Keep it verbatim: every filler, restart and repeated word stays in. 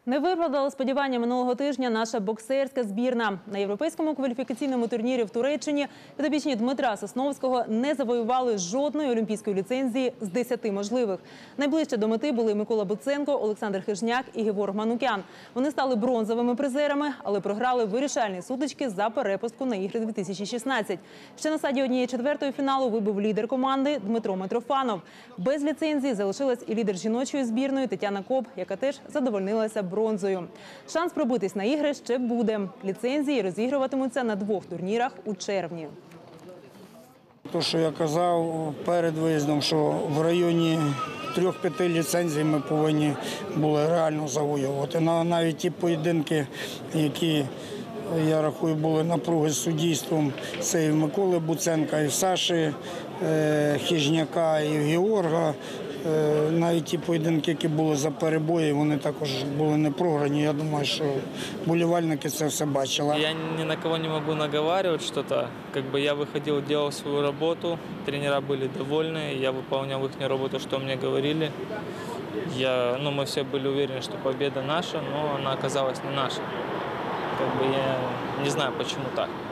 Не виправдала сподівання минулого тижня наша боксерська збірна. На європейському кваліфікаційному турнірі в Туреччині підопічні Дмитра Сосновського не завоювали жодної олімпійської ліцензії з десяти можливих. Найближче до мети були Микола Буценко, Олександр Хижняк і Геворг Манукян. Вони стали бронзовими призерами, але програли вирішальні сутички за перепустку на ігри дві тисячі шістнадцять. Ще на стадії однієї четвертої фіналу вибив лідер команди Дмитро Митрофанов. Без ліцензії залишилась і лідер жіночої збірної Тетяна Коб, яка теж задовольнилася бронзою. Шанс пробитись на ігри ще буде. Ліцензії розігруватимуться на двох турнірах у червні. То, що я казав перед виїздом, що в районі трьох-п'яти ліцензій ми повинні були реально завоювати. Навіть ті поєдинки, які, я рахую, були напруги з суддівством, це і в Миколи Буценка, і в Саші Хижняка, і в Георга. Навіть ті поєдинки, які були за перебої, вони також були не програні. Я думаю, що болівальники це все бачили. Я ні на кого не можу наговарювати щось. Как бы я виходив, робив свою роботу, тренера були довольні, я виконував їхню роботу, що мені говорили. Я, ну, мы все были уверены, что победа наша, но она оказалась не наша. Как бы я не знаю, почему так.